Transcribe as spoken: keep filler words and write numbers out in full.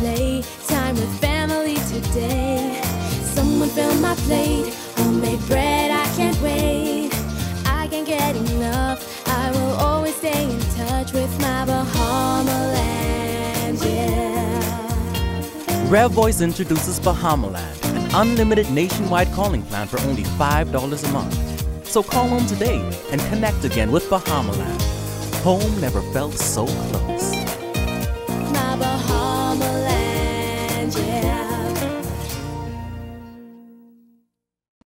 play time with family today. Someone fill my plate, homemade bread, I can't wait. I can't get enough, I will always stay in touch with my Bahamaland, yeah. Rev Voice introduces Bahamaland, an unlimited nationwide calling plan for only five dollars a month. So call home today and connect again with Bahamaland. Home never felt so close. My Bahamaland.